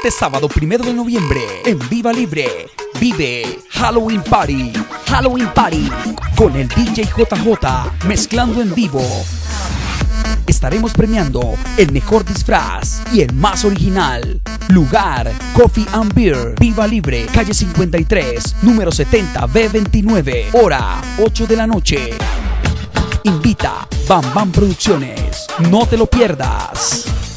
Este sábado 1 de noviembre, en Viva Libre, vive Halloween Party. Halloween Party. Con el DJ JJ, mezclando en vivo. Estaremos premiando el mejor disfraz y el más original. Lugar, Coffee and Beer. Viva Libre, calle 53, número 70 B29. Hora, 8 de la noche. Invita Bam Bam Producciones. No te lo pierdas.